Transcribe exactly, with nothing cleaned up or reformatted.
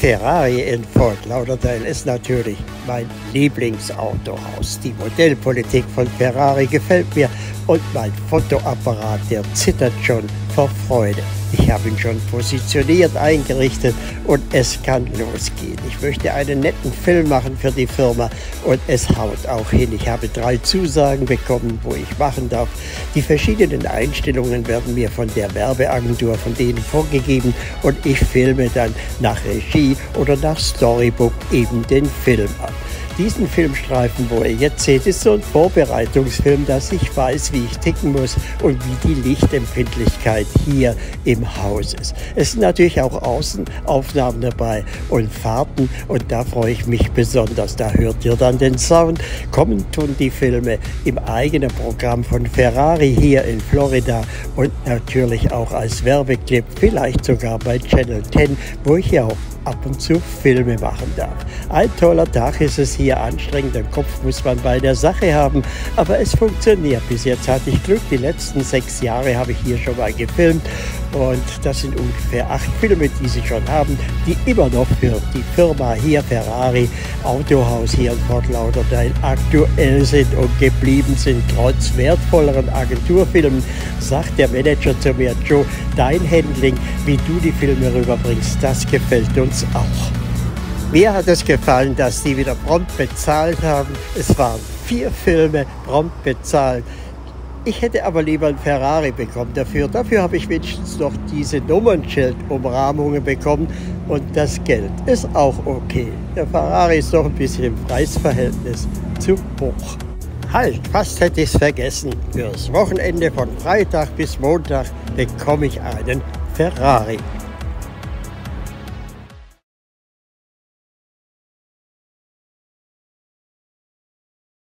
Ferrari in Fort Lauderdale ist natürlich mein Lieblingsautohaus. Die Modellpolitik von Ferrari gefällt mir und mein Fotoapparat, der zittert schon vor Freude. Ich habe ihn schon positioniert eingerichtet und es kann losgehen. Ich möchte einen netten Film machen für die Firma und es haut auch hin. Ich habe drei Zusagen bekommen, wo ich machen darf. Die verschiedenen Einstellungen werden mir von der Werbeagentur von denen vorgegeben und ich filme dann nach Regie oder nach Storybook eben den Film ab. Diesen Filmstreifen, wo ihr jetzt seht, ist so ein Vorbereitungsfilm, dass ich weiß, wie ich ticken muss und wie die Lichtempfindlichkeit hier im Haus ist. Es sind natürlich auch Außenaufnahmen dabei und Fahrten und da freue ich mich besonders. Da hört ihr dann den Sound. Kommen tun die Filme im eigenen Programm von Ferrari hier in Florida und natürlich auch als Werbeclip, vielleicht sogar bei Channel zehn, wo ich ja auch ab und zu Filme machen darf. Ein toller Tag ist es hier, anstrengend, den Kopf muss man bei der Sache haben, aber es funktioniert. Bis jetzt hatte ich Glück, die letzten sechs Jahre habe ich hier schon mal gefilmt und das sind ungefähr acht Filme, die sie schon haben, die immer noch für die Firma hier, Ferrari, Autohaus hier in Fort Lauderdale, aktuell sind und geblieben sind, trotz wertvolleren Agenturfilmen, sagt der Manager zu mir: Joe, dein Handling, wie du die Filme rüberbringst, das gefällt uns auch. Mir hat es gefallen, dass die wieder prompt bezahlt haben. Es waren vier Filme, prompt bezahlt. Ich hätte aber lieber ein Ferrari bekommen dafür. Dafür habe ich wenigstens noch diese Nummernschildumrahmungen bekommen und das Geld ist auch okay. Der Ferrari ist noch ein bisschen im Preisverhältnis zu hoch. Halt, fast hätte ich es vergessen. Fürs Wochenende von Freitag bis Montag bekomme ich einen Ferrari.